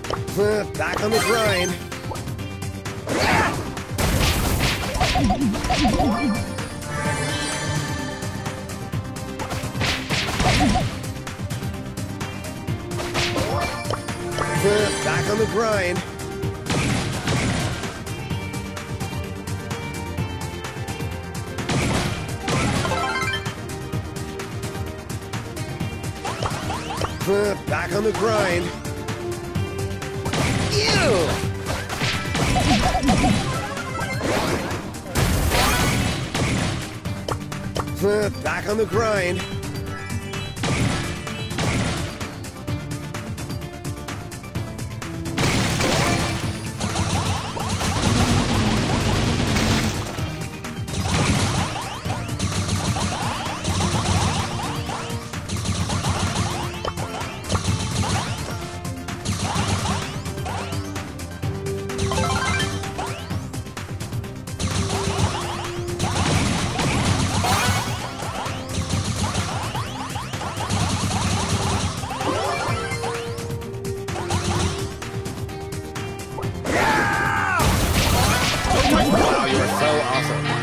Back on the grind. Back on the grind. Back on the grind. Ew! Back on the grind. Wow, you are so awesome.